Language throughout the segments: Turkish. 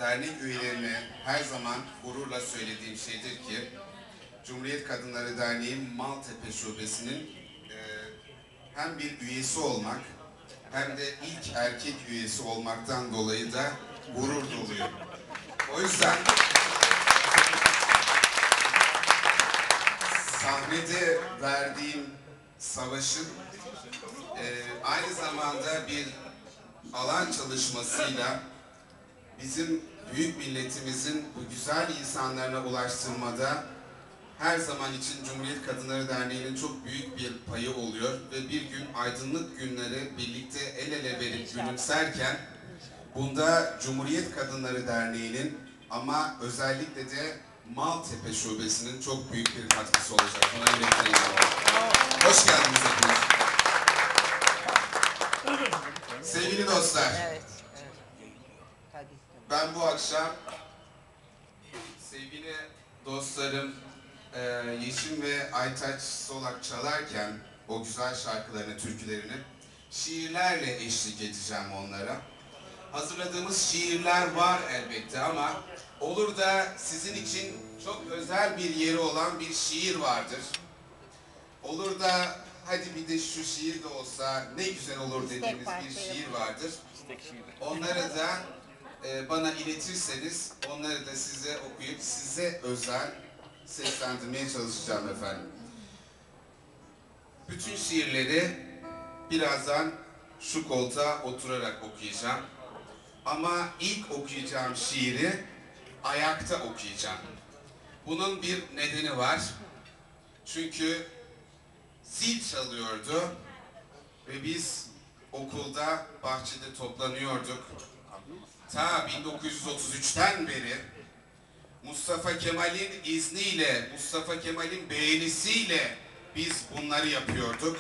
dernek üyelerine her zaman gururla söylediğim şeydir ki Cumhuriyet Kadınları Derneği Maltepe Şubesi'nin hem bir üyesi olmak hem de ilk erkek üyesi olmaktan dolayı da gurur doluyum. O yüzden sahnede verdiğim savaşın aynı zamanda bir alan çalışmasıyla bizim büyük milletimizin bu güzel insanlarına ulaştırmada her zaman için Cumhuriyet Kadınları Derneği'nin çok büyük bir payı oluyor ve bir gün aydınlık günleri birlikte el ele verip gülümserken bunda Cumhuriyet Kadınları Derneği'nin ama özellikle de Maltepe Şubesi'nin çok büyük bir katkısı olacak. Buna yürekten inanıyorum. Hoş geldiniz hepiniz. Sevgili dostlar, ben bu akşam sevgili dostlarım Yeşim ve Aytaç Solak çalarken o güzel şarkılarını, türkülerini şiirlerle eşlik edeceğim onlara. Hazırladığımız şiirler var elbette ama olur da sizin için çok özel bir yeri olan bir şiir vardır. Olur da hadi bir de şu şiir de olsa ne güzel olur dediğimiz bir şiir vardır. Onları da bana iletirseniz onları da size okuyup size özel seslendirmeye çalışacağım efendim. Bütün şiirleri birazdan şu koltuğa oturarak okuyacağım. Ama ilk okuyacağım şiiri ayakta okuyacağım. Bunun bir nedeni var. Çünkü zil çalıyordu ve biz okulda bahçede toplanıyorduk. Ta 1933'ten beri Mustafa Kemal'in izniyle, Mustafa Kemal'in beğenisiyle biz bunları yapıyorduk.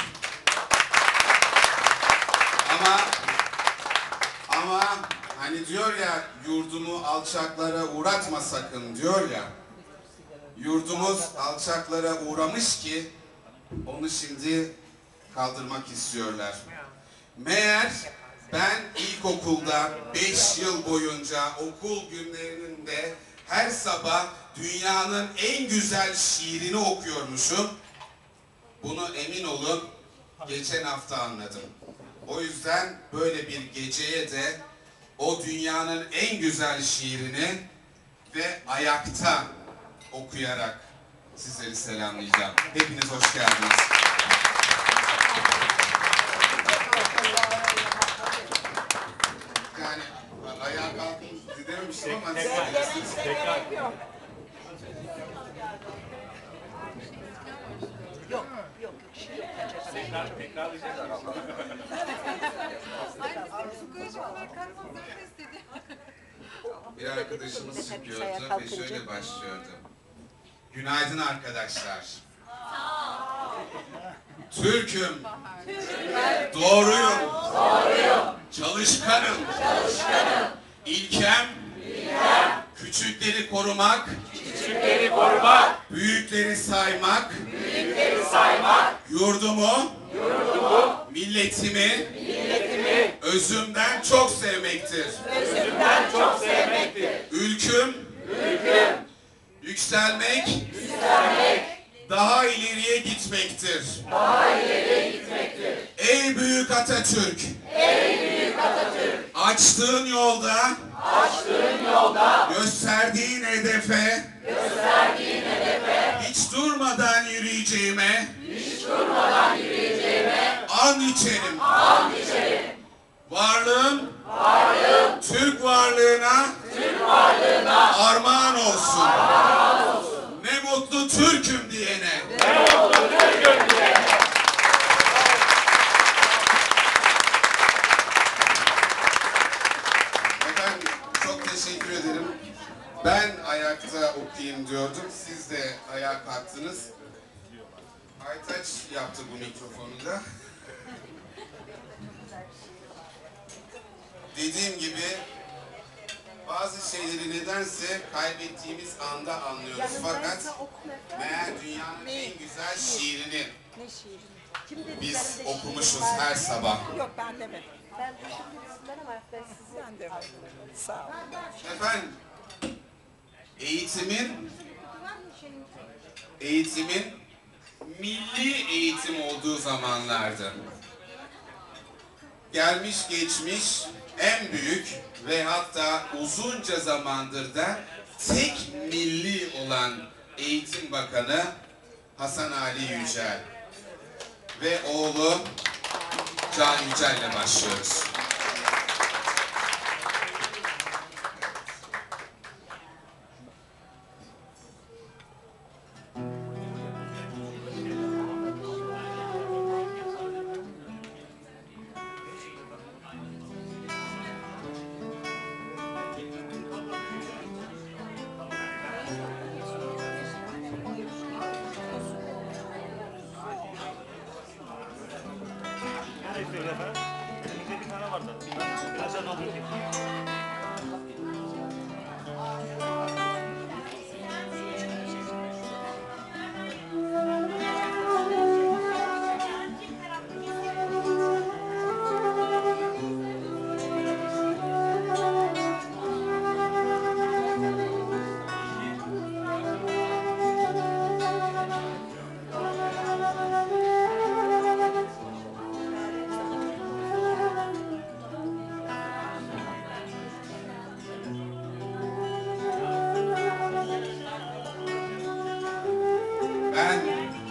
Ama hani diyor ya, yurdumu alçaklara uğratma sakın diyor ya. Yurdumuz alçaklara uğramış ki onu şimdi kaldırmak istiyorlar. Meğer ben ilkokulda 5 yıl boyunca okul günlerinde her sabah dünyanın en güzel şiirini okuyormuşum. Bunu emin olun geçen hafta anladım. O yüzden böyle bir geceye de o dünyanın en güzel şiirini ve ayakta okuyarak sizleri selamlayacağım. Hepiniz hoş geldiniz. Yani ayağa kalkın dememiştim ama tekrar. Yok. Tekrarlayacağız. Bir arkadaşımız çıkıyordu ve şöyle başlıyordu. Günaydın arkadaşlar. Türk'üm. Doğruyum. Çalışkanım. İlkem. Küçükleri korumak. Büyükleri saymak. Yurdumu. Milletimi. Özümden çok sevmektir. Ülküm. Yükselmek. Daha ileriye gitmektir. Ey büyük Atatürk. Açtığın yolda. Gösterdiğin hedefe. Hiç durmadan yürüyeceğime. And içerim. Varlığım. Türk varlığına. Armağan olsun. Ne mutlu Türk'üm diyene. Efendim çok teşekkür ederim. Ben ayakta okuyayım diyordum. Siz de ayağa kalktınız. Aytaç yaptı bu mikrofonu da. Dediğim gibi bazı şeyleri nedense kaybettiğimiz anda anlıyoruz. Fakat meğer dünyanın en güzel şiirini biz okumuşuz her sabah. Yok ben demedim. Ben düşündüm sizden ama ben sizi Ben de sağ ol. Efendim, eğitimin milli eğitim olduğu zamanlardı. Gelmiş geçmiş en büyük ve hatta uzunca zamandır da tek milli olan Eğitim Bakanı Hasan Ali Yücel ve oğlu Can Yücel ile başlıyoruz. Elimizde bir tane vardı. Biraz daha doldurayım. Ben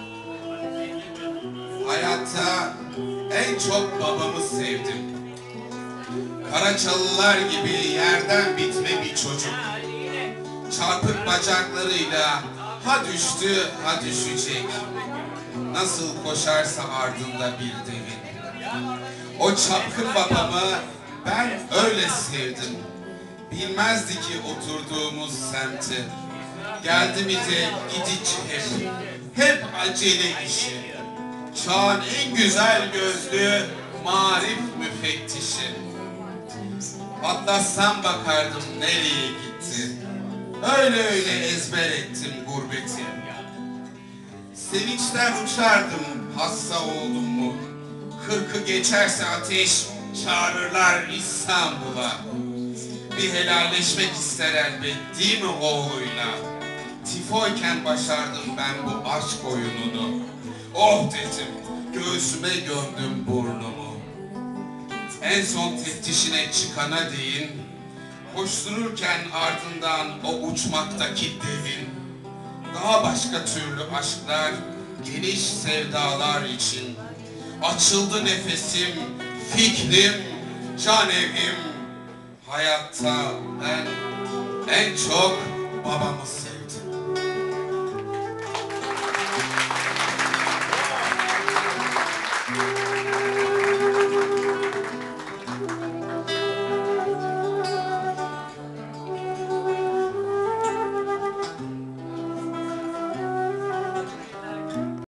hayatta en çok babamı sevdim. Karaçalılar gibi yerden bitme bir çocuk. Çarpık bacaklarıyla ha düştü ha düşecek. Nasıl koşarsa ardında bir devin. O çapkın babamı ben öyle sevdim. Bilmezdi ki oturduğumuz semti. Geldi mi de gidici hep. Hep acele işi. Çağın en güzel gözlü marif müfettişi. Atlassam bakardım nereye gitti. Öyle öyle ezber ettim gurbeti. Sevinçten uçardım hassa oldum mu. 40'ı geçerse ateş çağırırlar İstanbul'a. Bir helalleşmek ister elbet değil mi oğluyla? Tifoyken başardım ben bu aşk oyununu. Oh dedim, göğsüme gömdüm burnumu. En son teftişine çıkana değin, koştururken ardından o uçmaktaki devin. Daha başka türlü aşklar, geniş sevdalar için. Açıldı nefesim, fikrim, can evim. Hayatta ben en çok babamı sevdim.